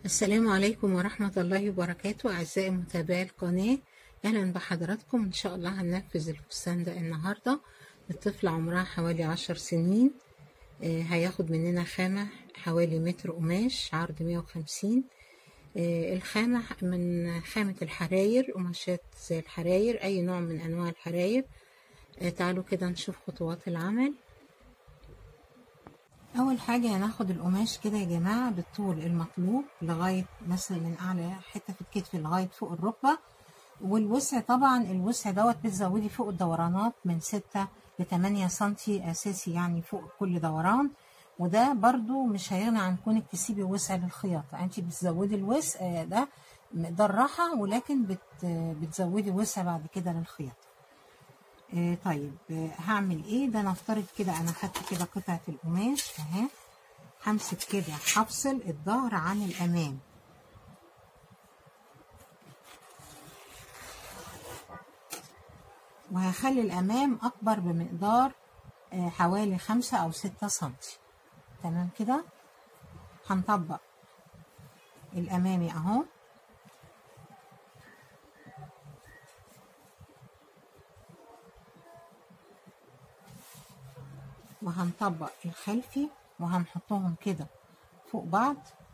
السلام عليكم ورحمة الله وبركاته. أعزائي متابعي القناة، أهلا بحضراتكم. إن شاء الله هننفذ الفستان ده النهاردة. الطفلة عمرها حوالي 10 سنين. هياخد مننا خامة حوالي متر قماش، عرض 150. الخامة من خامة الحراير، قماشات زي الحراير، أي نوع من أنواع الحراير. تعالوا كده نشوف خطوات العمل. اول حاجه هناخد القماش كده يا جماعه بالطول المطلوب لغايه مثلا من اعلى حته في الكتف لغايه فوق الركبه. والوسع طبعا الوسع دوت بتزودي فوق الدورانات من 6 ل 8 سنتي اساسي، يعني فوق كل دوران. وده برضو مش هيغني عن كونك تسيبي وسع للخياطه، انت بتزودي الوسع ده مقدار راحه، ولكن بتزودي وسع بعد كده للخياطه. طيب هعمل ايه ده؟ نفترض كده انا خدت كده قطعة القماش اهي، همسك كده هفصل الظهر عن الامام، وهخلي الامام اكبر بمقدار حوالي 5 أو 6 سنتي. تمام كده. هنطبق الامامي اهو، وهنطبق الخلفي وهنحطهم كده فوق بعض،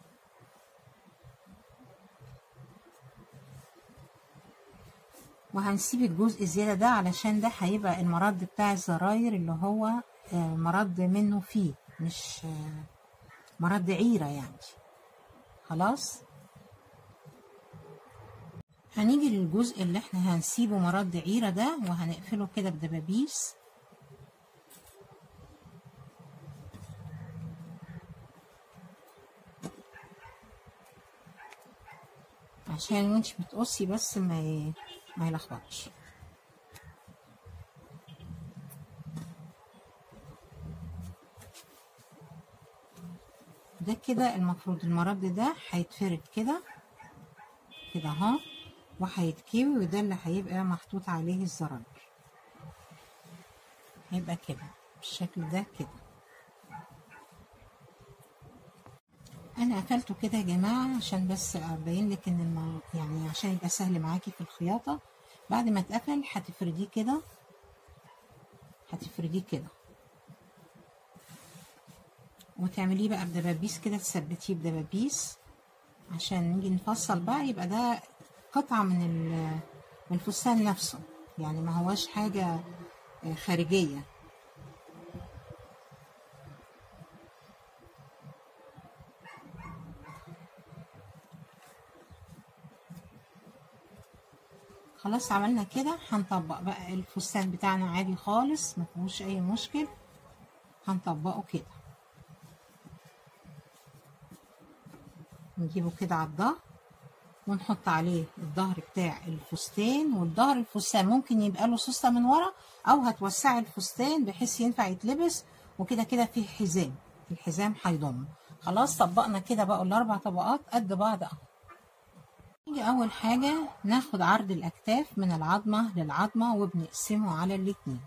وهنسيب الجزء الزيادة ده علشان ده هيبقى المرد بتاع الزراير، اللي هو مرد منه فيه، مش مرد عيرة يعني. خلاص، هنيجي للجزء اللي احنا هنسيبه مرد عيرة ده وهنقفله كده بدبابيس، عشان وانتش بتقصي بس ما يلخبطش. ده كده المفروض المرد ده هيتفرد كده كده اهو، وهيتكوي، وده اللي هيبقى محطوط عليه الزراير. هيبقى كده بالشكل ده كده. انا قفلته كده يا جماعه عشان بس ابين لك ان يعني عشان يبقى سهل معاكي في الخياطه. بعد ما اتقفل هتفرديه كده، هتفرديه كده وتعمليه بقى بدبابيس كده، تثبتيه بدبابيس عشان نيجي نفصل بقى يبقى ده قطعه من الفستان نفسه، يعني ما هواش حاجه خارجيه. خلاص عملنا كده. هنطبق بقى الفستان بتاعنا عادي خالص، ما فيهوش اي مشكل. هنطبقه كده، نجيبه كده على الظهر ونحط عليه الظهر بتاع الفستان. والظهر الفستان ممكن يبقى له سوسته من ورا، او هتوسعي الفستان بحيث ينفع يتلبس، وكده كده فيه حزام، الحزام هيضم. خلاص طبقنا كده بقى الاربع طبقات قد بعض اهو. نيجي اول حاجه ناخد عرض الاكتاف من العظمه للعظمه وبنقسمه على الاتنين.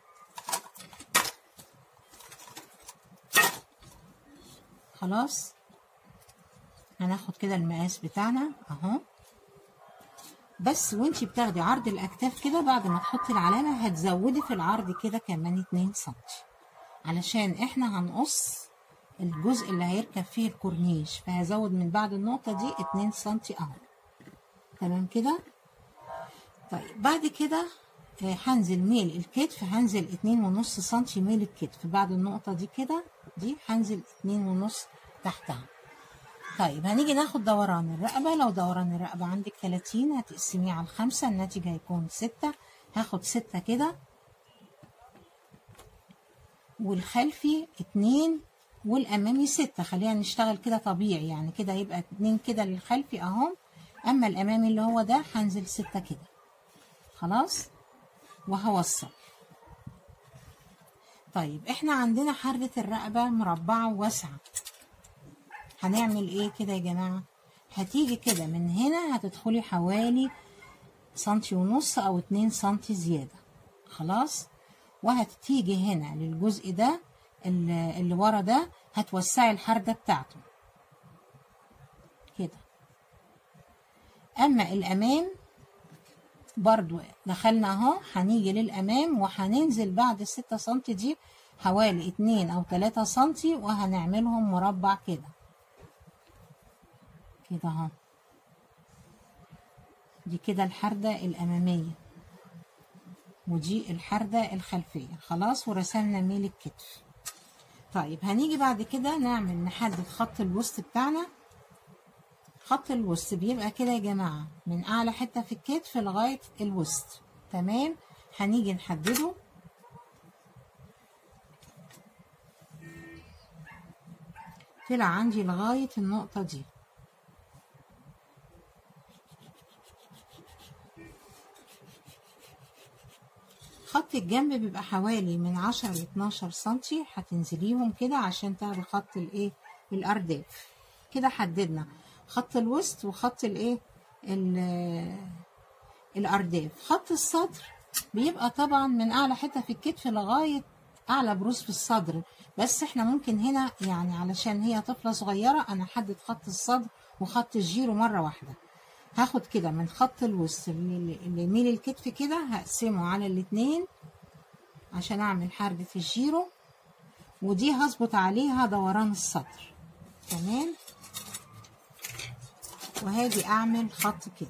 خلاص هناخد كده المقاس بتاعنا اهو، بس وانتي بتاخدي عرض الاكتاف كده بعد ما تحطي العلامه هتزودي في العرض كده كمان 2 سنتي، علشان احنا هنقص الجزء اللي هيركب فيه الكورنيش، فهزود من بعد النقطه دي 2 سنتي اهو. تمام كده. طيب بعد كده هنزل ميل الكتف، هنزل 2.5 سنتي ميل الكتف بعد النقطه دي كده، دي هنزل 2.5 تحتها. طيب هنيجي ناخد دوران الرقبة. لو دوران الرقبة عندك 30 هتقسميه على 5، الناتج هيكون 6. هاخد 6 كده، والخلفي 2 والأمامي 6. خلينا نشتغل كده طبيعي، يعني كده هيبقى 2 كده للخلفي أهو، أما الأمامي اللي هو ده هنزل 6 كده. خلاص وهوصل. طيب احنا عندنا حردة الرقبة مربعة وواسعة، هنعمل ايه كده يا جماعة؟ هتيجي كده من هنا هتدخلي حوالي 1.5 سنتي او 2 سنتي زيادة. خلاص، وهتيجي هنا للجزء ده اللي ورا ده، هتوسعي الحردة بتاعته كده. اما الامام برضو دخلنا اهو، هنيجي للامام وهننزل بعد ال6 سنتي دي حوالي 2 أو 3 سنتي، وهنعملهم مربع كده كده اهو. دي كده الحردة الامامية، ودي الحردة الخلفية. خلاص، ورسمنا ميل الكتف. طيب هنيجي بعد كده نحدد خط الوسط بتاعنا. خط الوسط بيبقى كده يا جماعة من أعلى حتة في الكتف لغاية الوسط. تمام، هنيجي نحدده. طلع عندي لغاية النقطة دي. خط الجنب بيبقى حوالي من 10 ل 12 سنتي، هتنزليهم كده عشان تاخدي خط الايه الأرداف. كده حددنا خط الوسط وخط الايه الأرداف. خط الصدر بيبقى طبعا من أعلى حتة في الكتف لغاية أعلى بروز في الصدر، بس احنا ممكن هنا يعني علشان هي طفلة صغيرة أنا أحدد خط الصدر وخط الجيرو مرة واحدة. هاخد كده من خط الوسط اللي يميل الكتف كده، هقسمه على الاتنين عشان أعمل حردة الجيرو، ودي هظبط عليها دوران الصدر. تمام، وهاجي أعمل خط كده.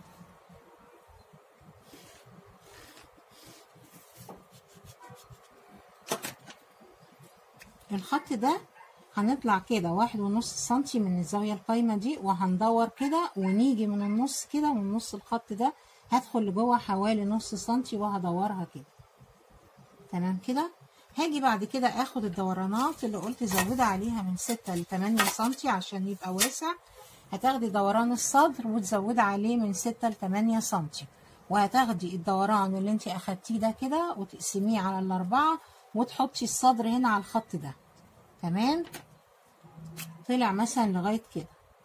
الخط ده هنطلع كده 1.5 سنتي من الزاوية القايمة دي، وهندور كده ونيجي من النص كده، من نص الخط ده هدخل لجوه حوالي نص سنتي وهدورها كده. تمام كده. هاجي بعد كده اخد الدورانات اللي قلت زودها عليها من 6 ل 8 سنتي عشان يبقى واسع. هتاخدي دوران الصدر وتزودي عليه من 6 ل 8 سنتي، وهتاخدي الدوران اللي انت اخدتيه ده كده وتقسميه على الاربعة وتحطي الصدر هنا على الخط ده. تمام، طلع مثلا لغاية كده،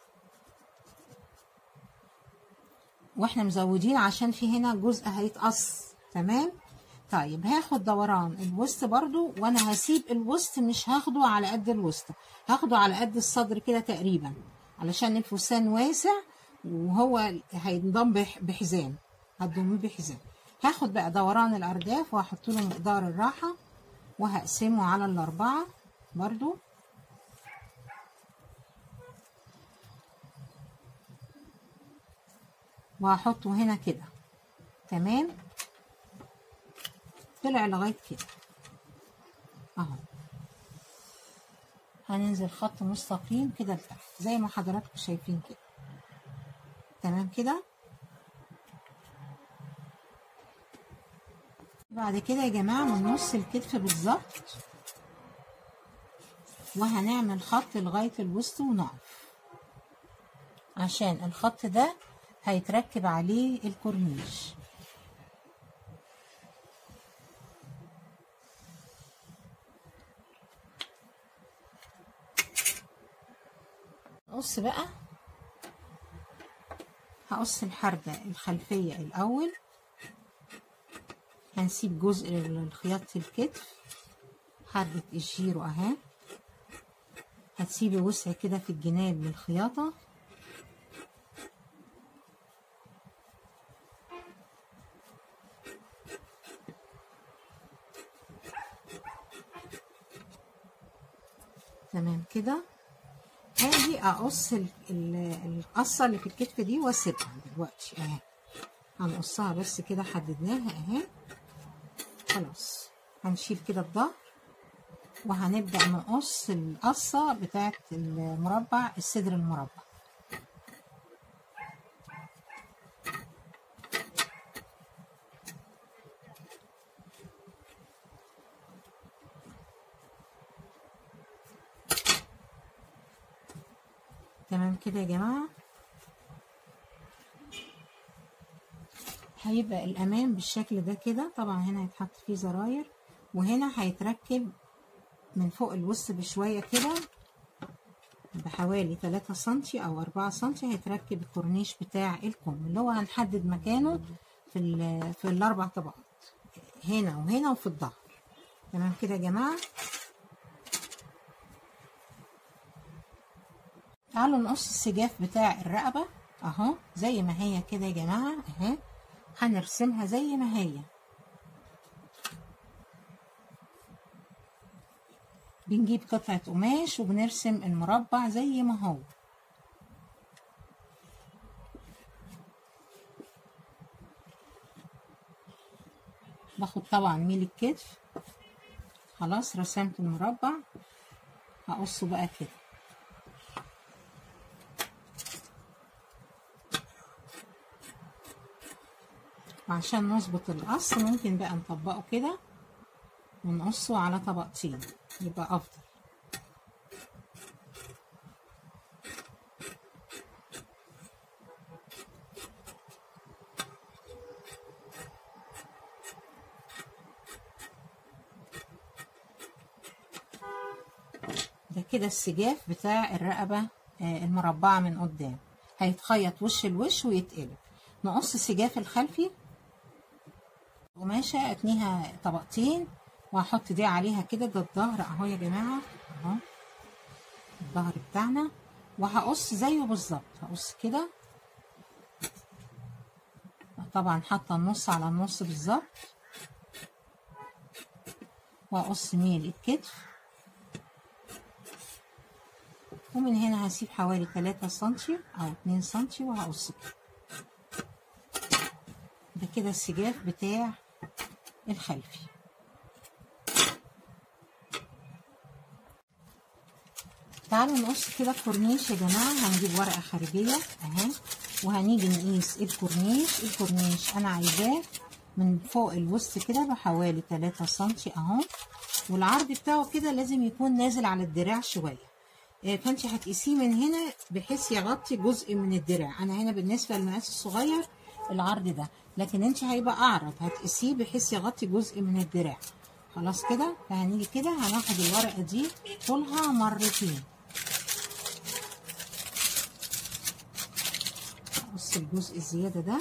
واحنا مزودين عشان في هنا جزء هيتقص. تمام. طيب هاخد دوران الوسط برضو، وانا هسيب الوسط مش هاخده على قد الوسط، هاخده على قد الصدر كده تقريبا، علشان الفستان واسع وهو هينضم بحزام، هتضميه بحزام. هاخد بقى دوران الارداف وهحط له مقدار الراحة وهقسمه على الاربعة برضو. وهحطه هنا كده. تمام، طلع لغاية كده اهو. هننزل خط مستقيم كده لتحت زي ما حضراتكم شايفين كده. تمام كده. بعد كده يا جماعة من نص الكتف بالظبط وهنعمل خط لغاية الوسط ونقف، عشان الخط ده هيتركب عليه الكورنيش. نقص بقى، هقص الحردة الخلفية الأول، هنسيب جزء لخياطة الكتف، حردة الجيرو اهي، هتسيبي وسع كده في الجناب للخياطة. تمام كده. هاجي اقص القصة اللي في الكتف دي واسيبها دلوقتي اهي، هنقصها بس كده، حددناها اهي. خلاص هنشيل كده الظهر وهنبدأ نقص القصة بتاعت المربع، الصدر المربع. تمام كده يا جماعة. هيبقى الأمام بالشكل ده كده. طبعا هنا هيتحط فيه زراير، وهنا هيتركب من فوق الوسط بشوية كده بحوالي 3 سنتي أو 4 سنتي، هيتركب الكورنيش بتاع الكم اللي هو هنحدد مكانه في الأربع طبقات، هنا وهنا وفي الظهر. تمام كده يا جماعة. تعالوا نقص السجاف بتاع الرقبة. اهو زي ما هي كده يا جماعة اهي، هنرسمها زي ما هي. بنجيب قطعة قماش وبنرسم المربع زي ما هو. باخد طبعا ميل الكتف. خلاص رسمت المربع، هقصه بقى كده. وعشان نظبط القص ممكن بقى نطبقه كده ونقصه على طبقتين يبقى افضل. ده كده السجاف بتاع الرقبة المربعة من قدام، هيتخيط وش الوش ويتقلب. نقص السجاف الخلفي، قماشة اتنيها طبقتين وهحط دي عليها كده. ده الظهر اهو يا جماعة، اهو الظهر بتاعنا، وهقص زيه بالظبط. هقص كده طبعا حاطة النص على النص بالظبط، وهقص ميل الكتف، ومن هنا هسيب حوالي 3 سنتي او 2 سنتي وهقص كده. ده كده السجاف بتاع الخلفي. تعالوا نقص كده كورنيش يا جماعة. هنجيب ورقة خارجية اهي، وهنيجي نقيس الكورنيش. الكورنيش انا عايزاه من فوق الوسط كده بحوالي 3 سنتي اهو، والعرض بتاعه كده لازم يكون نازل على الدراع شوية. فانت هتقيسيه من هنا بحيث يغطي جزء من الدراع. انا هنا بالنسبة للمقاس الصغير العرض ده، لكن انت هيبقى اعرض هتقيسيه بحيث يغطي جزء من الدراع. خلاص كده. فهنيجي كده هناخد الورقة دي طولها مرتين، هقص الجزء الزيادة ده.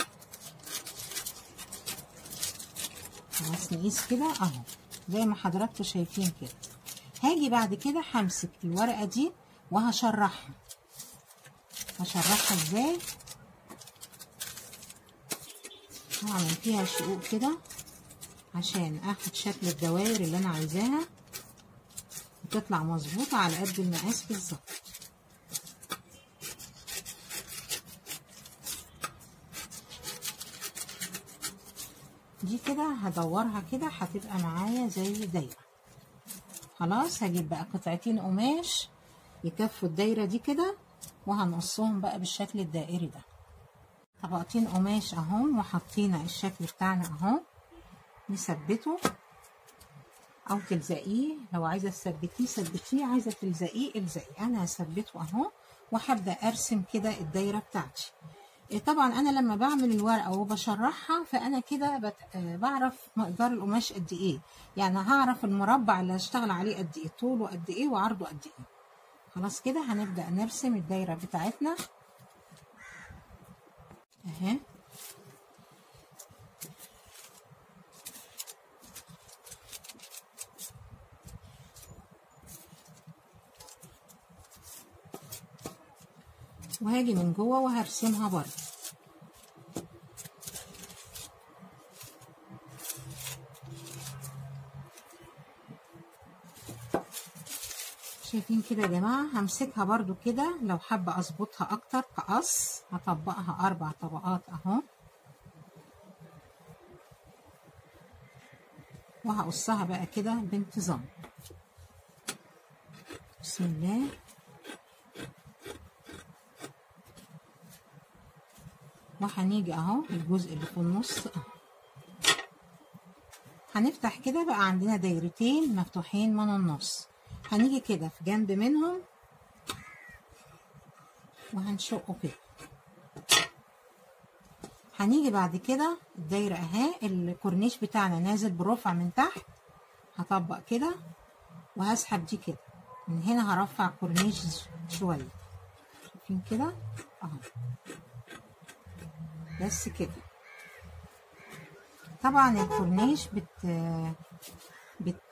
خلاص نقيس كده اهو زي ما حضراتكم شايفين كده. هاجي بعد كده همسك الورقة دي وهشرحها. هشرحها ازاي؟ هعمل فيها شقوق كده عشان اخد شكل الدوائر اللي انا عايزاها وتطلع مظبوطة على قد المقاس بالظبط. دي كده هدورها كده هتبقى معايا زي دايرة. خلاص هجيب بقى قطعتين قماش يكفوا الدايرة دي كده، وهنقصهم بقى بالشكل الدائري ده. طبقتين قماش اهم، وحطينا الشكل بتاعنا اهو. نثبته او تلزقيه، لو عايزه تثبتيه ثبتيه، عايزه تلزقيه الزقيه. انا هثبته اهو، وهبدا ارسم كده الدايره بتاعتي. طبعا انا لما بعمل الورقه وبشرحها فانا كده بعرف مقدار القماش قد ايه، يعني هعرف المربع اللي هشتغل عليه قد ايه، طوله قد ايه وعرضه قد ايه. خلاص كده هنبدا نرسم الدايره بتاعتنا اهي. وهاجي من جوه وهرسمها برضه. شايفين كده يا جماعه؟ همسكها برضو كده، لو حابه اظبطها اكتر كقص هطبقها 4 طبقات اهو، وهقصها بقى كده بانتظام. بسم الله. وهنيجي اهو الجزء اللي في النص اهو، هنفتح كده بقى عندنا دايرتين مفتوحين من النص. هنيجي كده في جنب منهم وهنشقه كده. هنيجي بعد كده الدايرة اهي، الكورنيش بتاعنا نازل برفع من تحت، هطبق كده وهسحب دي كده من هنا، هرفع كورنيش شوية. شايفين كده اهو، بس كده. طبعا الكورنيش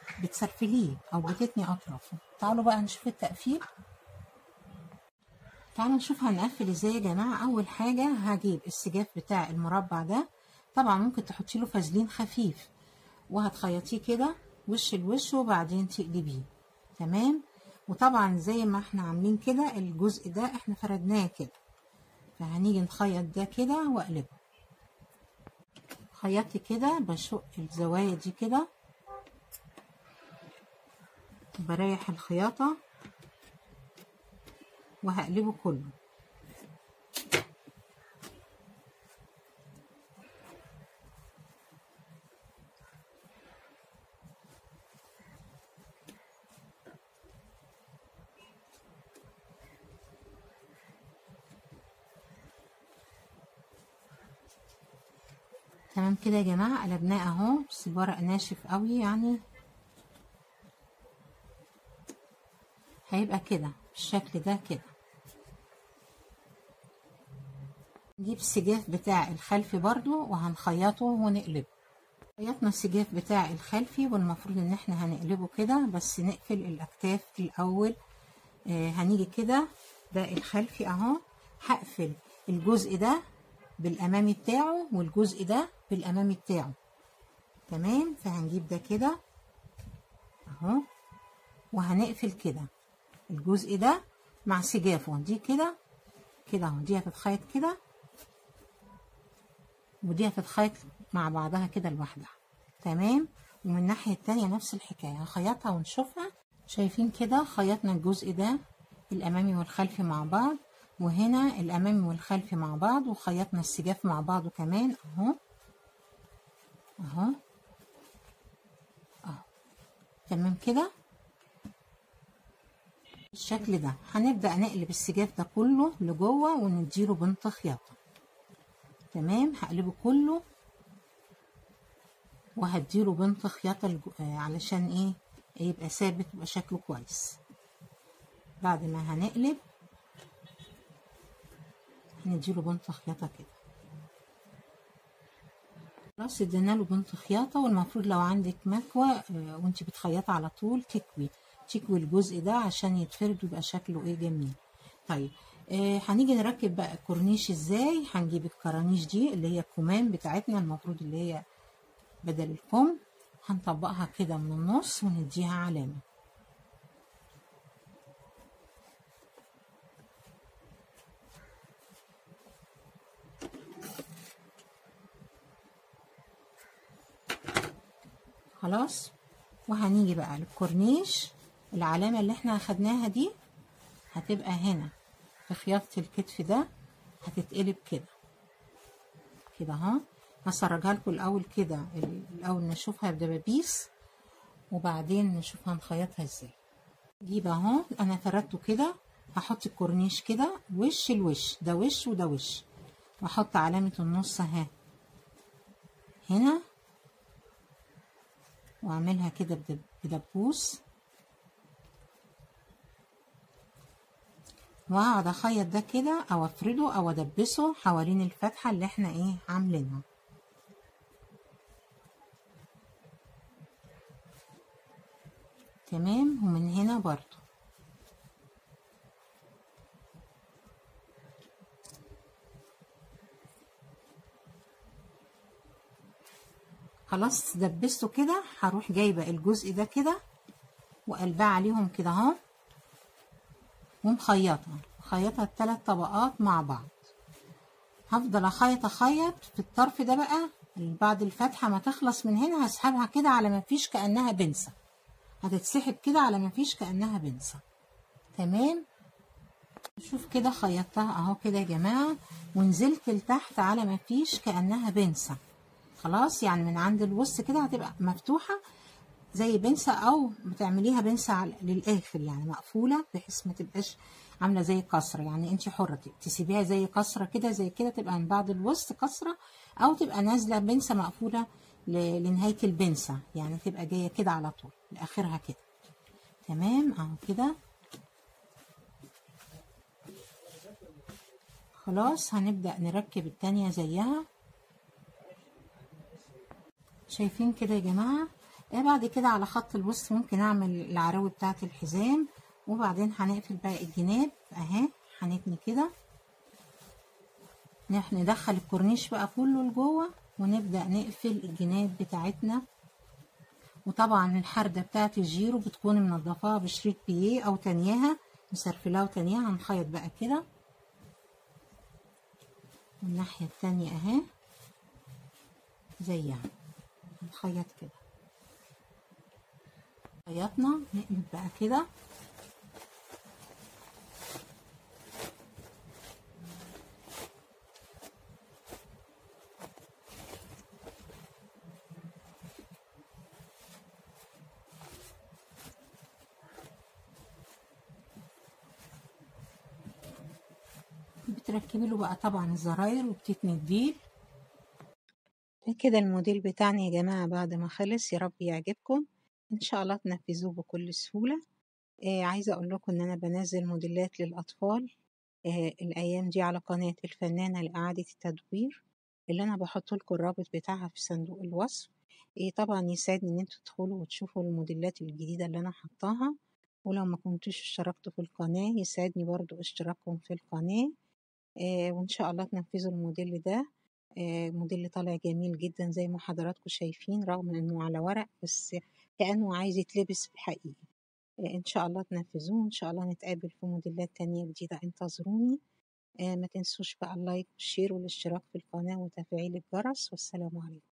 بتسرفليه او بتتني اطرافه. تعالوا بقى نشوف التقفيل. تعالوا نشوف هنقفل ازاي يا جماعه. اول حاجه هجيب السجاف بتاع المربع ده، طبعا ممكن تحطي له فازلين خفيف، وهتخيطيه كده وش لوش وبعدين تقلبيه. تمام. وطبعا زي ما احنا عاملين كده الجزء ده احنا فردناه كده، فهنيجي نخيط ده كده واقلبه. خيطي كده بشق الزوايا دي كده، بريح الخياطة وهقلبه كله. تمام كده يا جماعة، قلبناه اهو، بس الورق ناشف قوي يعني هيبقى كده بالشكل ده كده. نجيب السجاف بتاع الخلفي برضو وهنخيطه ونقلبه. خيطنا السجاف بتاع الخلفي والمفروض ان احنا هنقلبه كده، بس نقفل الاكتاف الاول. هنيجي كده، ده الخلفي اهو، هقفل الجزء ده بالامامي بتاعه والجزء ده بالامامي بتاعه. تمام. فهنجيب ده كده اهو، وهنقفل كده الجزء ده مع سجافه دي كده كده اهو. دي هتتخيط كده ودي هتتخيط مع بعضها كده لوحدها. تمام. ومن الناحية التانية نفس الحكاية، هخيطها ونشوفها. شايفين كده خيطنا الجزء ده الامامي والخلفي مع بعض، وهنا الامامي والخلفي مع بعض، وخيطنا السجاف مع بعضه كمان اهو اهو اهو. تمام كده بالشكل ده. هنبدأ نقلب السجاف ده كله لجوه ونديله بنط خياطة. تمام. هقلبه كله وهديله بنط خياطة علشان ايه يبقى ثابت ويبقى شكله كويس. بعد ما هنقلب هنديله بنط خياطة كده. خلاص ادينا له بنط خياطة، والمفروض لو عندك مكوة وانت بتخيطي على طول تكوي الجزء ده عشان يتفرد ويبقى شكله ايه جميل. طيب هنيجي نركب بقى الكورنيش ازاي. هنجيب الكرانيش دي اللي هي الكمام بتاعتنا، المفروض اللي هي بدل الكم، هنطبقها كده من النص ونديها علامة. خلاص. وهنيجي بقى للكورنيش، العلامة اللي احنا اخدناها دي هتبقى هنا في خياطة الكتف ده، هتتقلب كده كده اهو. هسرجها لكم الاول كده، الاول نشوفها بدبابيس وبعدين نشوف هنخيطها ازاي. جيب اهو، انا فردته كده، هحط الكورنيش كده وش لوش، ده وش وده وش، واحط علامة النص اهي هنا، واعملها كده بدبوس، وهقعد اخيط ده كده او افرده او ادبسه حوالين الفتحة اللي احنا ايه عاملينها. تمام. ومن هنا برضو خلاص دبسته كده. هروح جايبه الجزء ده كده وقلبها عليهم كده اهو، ومخيطها ال3 طبقات مع بعض. هفضل اخيط في الطرف ده بقى، بعد الفتحه ما تخلص من هنا هسحبها كده على ما فيش كانها بنسه، هتتسحب كده على ما فيش كانها بنسه. تمام. شوف كده خيطتها اهو كده يا جماعه، ونزلت لتحت على ما فيش كانها بنسه. خلاص، يعني من عند الوسط كده هتبقى مفتوحه زي بنسه، او بتعمليها بنسه للاخر يعني مقفوله، بحيث ما تبقاش عامله زي كسره. يعني انت حره تسيبيها زي كسره كده، زي كده تبقى من بعد الوسط كسره، او تبقى نازله بنسه مقفوله لنهايه البنسه، يعني تبقى جايه كده على طول لاخرها كده. تمام اهو كده. خلاص هنبدأ نركب التانية زيها. شايفين كده يا جماعة. بعد كده على خط الوسط ممكن اعمل العراوي بتاعة الحزام، وبعدين هنقفل بقى الجناب اهي، هنتني كده، ندخل الكورنيش بقى كله لجوه ونبدأ نقفل الجناب بتاعتنا. وطبعا الحردة بتاعت الجيرو بتكون منضفاها بشريط بيه او تانياها مسرفلاها وتانياها. هنخيط بقى كده والناحية التانية اهي زيها، هنخيط كده. خيطنا نقلب بقى كده، بتركبي له بقى طبعا الزراير وبتتني الديل كده. الموديل بتاعنا يا جماعة بعد ما خلص، يا رب يعجبكم ان شاء الله تنفذوه بكل سهولة. عايزة اقول لكم ان انا بنزل موديلات للاطفال الايام دي على قناة الفنانة لإعادة التدوير، اللي انا بحط لكم الرابط بتاعها في صندوق الوصف. طبعا يسعدني ان انتوا تدخلوا وتشوفوا الموديلات الجديدة اللي انا حطاها. ولو ما كنتوش اشتركتوا في القناة يسعدني برضو اشتراككم في القناة. وإن شاء الله تنفذوا الموديل ده. موديل طالع جميل جدا زي ما حضراتكم شايفين، رغم إنه على ورق بس كأنه عايز يتلبس بحقيقي. إن شاء الله تنفذوه، إن شاء الله نتقابل في موديلات تانية جديدة، انتظروني. ما تنسوش بقى اللايك والشير والاشتراك في القناة وتفعيل الجرس، والسلام عليكم.